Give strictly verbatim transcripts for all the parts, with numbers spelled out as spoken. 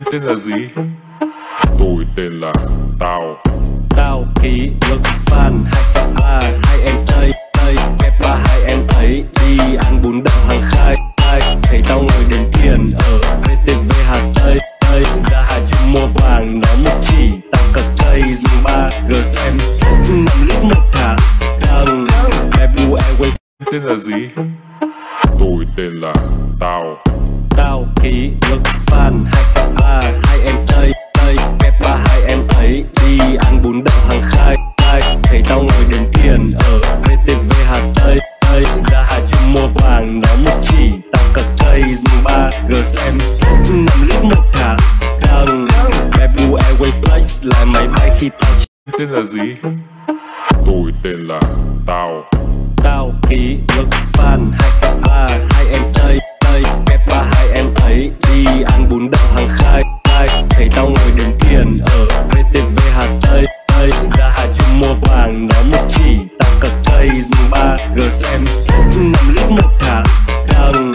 Tên là gì? Tôi tên là Tao. Tao ký ức fan hai ba hai em chơi chơi ép ba hai em ấy đi ăn bún đậu hàng khai khai thấy tao ngồi đến tiền ở vê tê vê Hà Tây Tây ra Hà Trung mua vàng nó một chỉ tao cật cây dùng ba g xem xét năm lít một thả đằng Ebu Airways. Tên là gì? Tôi tên là Tao. Tao ký ức fan hai ba hai em chơi chơi ép ba hai em ấy đi ăn bún đậu hàng khai khai thấy tao ngồi đến tiền ở vê tê vê Hà Tây Tây ra Hà Trung mua vàng nó một chỉ tao cật cây dùng ba g xem xét năm lít một thả đằng Ebu Airways Flex là máy bay khi tao. Tên là gì? Tôi tên là Tao. Tao ký ức fan hai ba hai em chơi chơi ép ba hai em ấy đi ăn bún đậu hàng khai khai thấy tao ngồi đến tiền ở vê tê vê Hà Tây Tây ra Hà Trung mua vàng nó một chỉ tao cật cây dùng ba g xem xét năm lít một thả đằng.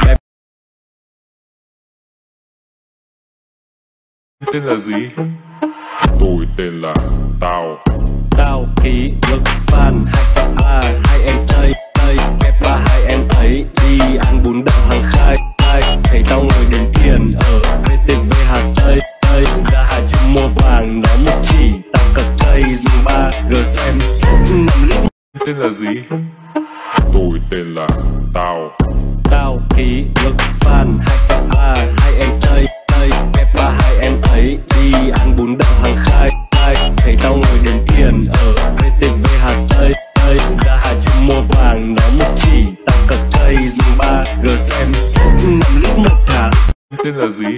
Tên là gì? Tôi tên là Tao. Tao ký ức fan hai ba hai em chơi chơi ép ba hai em ấy đi ăn bún đậu hàng khai khai thấy tao ngồi đến tiền ở vê tê vê Hà Tây Tây ra Hà Trung mua vàng nó một chỉ tao cật cây dùng ba g xem xét năm lít. Tên là gì? Tôi tên là Tao. Tao ký ức fan hai ba hai em chơi chơi ép ba hai em ấy đi ăn bún đậu hàng khai khai thấy tao ngồi đến tiền ở vê tê vê Hà Tây Tây ra Hà Trung mua vàng nó một chỉ tao cật cây dùng ba g xem xét năm lít một thả. Tên là gì?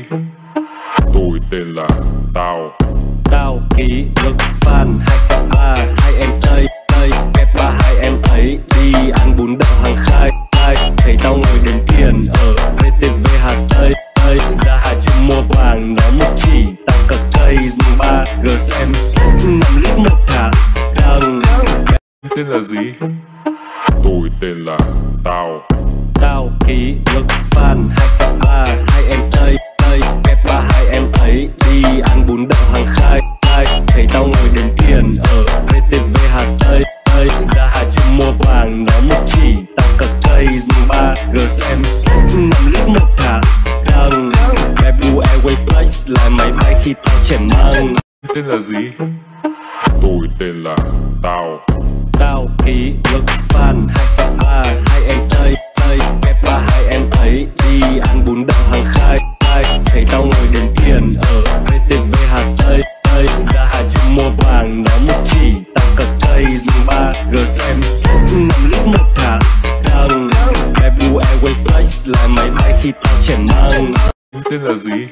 Tôi tên là Tao. Tao ký ức fan hai ba hai em chơi chơi ép ba hai em ấy đi ăn bún đậu hàng khai khai thấy tao ngồi đến tiền ở vê tê vê Hà Tây Tây ra Hà Trung mua vàng nó một chỉ tao cật cây dùng ba g xem xét năm lít một thả đằng. Tên là gì? Tôi tên là Tao. Tao ký ức fan hai ba hai em chơi chơi ép ba hai em ấy đi ăn bún đậu hàng khai khai thấy tao ngồi đến tiền ở vê tê vê Hà Tây Tây ra Hà Trung mua vàng nó một chỉ tao cật cây dùng ba g xem xét năm lít một thả đằng Ebu Airways Flex là máy bay khi tao trẻ mang. Tên là gì? Tôi tên là Tao. Tao ký ức fan hai ba hai em chơi chơi ép ba hai em ấy đi ăn bún đậu hàng khai khai thấy tao ngồi đến tiền ở vê tê vê Hà Tây Tây ra Hà Trung mua vàng nó một chỉ tao cật cây dùng ba g xem xét năm lít một thả đằng Ebu Airways Flex là máy bay khi tao trẻ mang. Tên là gì?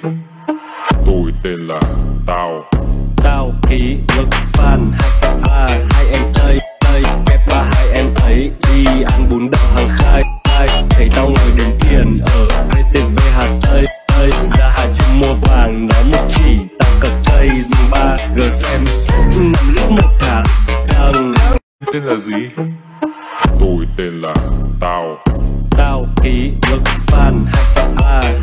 Tôi tên là Tao. Tao ký ức fan hai ba hai em chơi chơi ép ba hai em ấy đi ăn bún đậu hàng khai khai thấy tao ngồi đến tiền ở vê tê vê Hà Tây Tây ra Hà Trung mua vàng nó một chỉ tao cật cây dùng ba g xem xét năm lít một thả đằng. Tên là gì? Tôi tên là Tao. Tao ký ức fan hai ba